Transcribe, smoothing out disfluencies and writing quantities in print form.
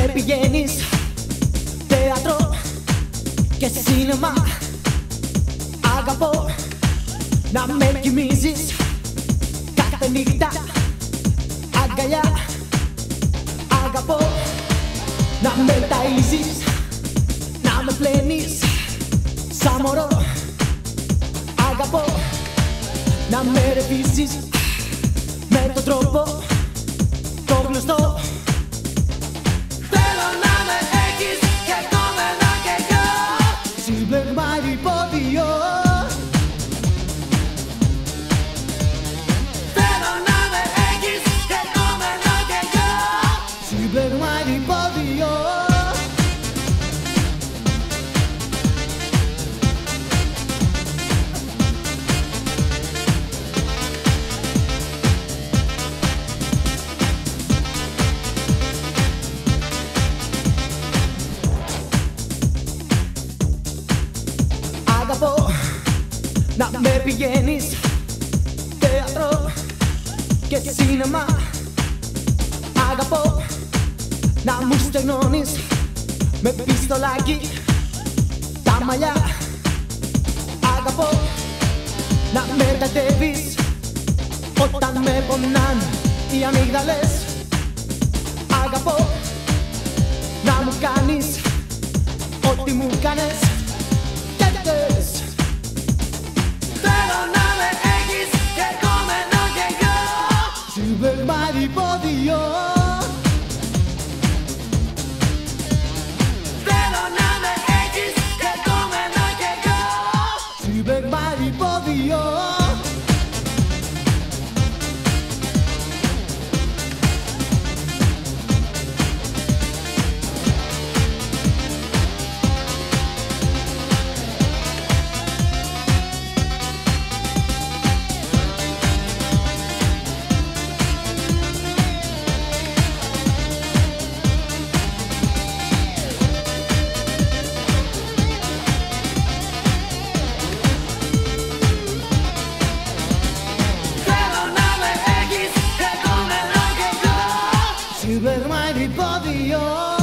με πηγαίνεις θέατρο και σίνεμα. Αγαπώ να με κοιμίζεις κάθε νύχτα αγκαλιά. Αγαπώ να με ταΐζεις, να με πλένεις σαν μωρό. Αγαπώ να με ρεβίζεις με τον τρόπο το γνωστό. Θέλω να με έχεις και κόμενα και εγώ, Σύμπλεγμα υπόδειο. θέλω να με έχεις και κόμενα και εγώ, Σύμπλεγμα υπόδειο. Αγαπώ να με πηγαίνεις θέατρο και σίνεμα. Αγαπώ να μου στεγνώνεις με πιστολάκι τα μαλλιά. Αγαπώ να με κατέβεις όταν με πονάν οι αμύγδαλες. Αγαπώ να μου κάνεις ό,τι μου κάνες και θες. θέλω να με έχεις και κόμενα και εγώ, Σύμπλεγμα υπόδειο. θέλω να με έχεις και κόμενα και εγώ, Σύμπλεγμα υπόδειο. θέλω να με έχεις και κόμενα και εγώ, Σύμπλεγμα υπόδειο.